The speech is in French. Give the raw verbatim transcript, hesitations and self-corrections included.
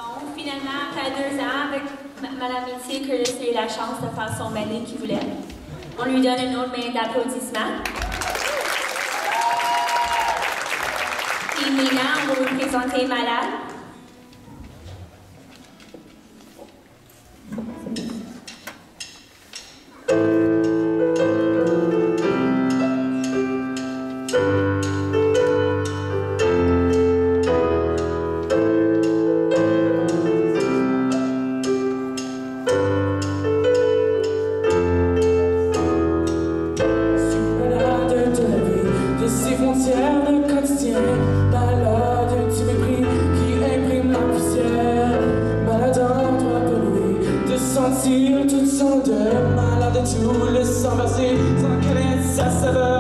Finalement, après deux ans, avec Madame Métier, que j'ai eu la chance de faire son ballet qu'il voulait. On lui donne une autre main d'applaudissements. Et maintenant, on va vous présenter Malade. Toute son deuil, malade de tout le sang versé, sans connaître sa saveur.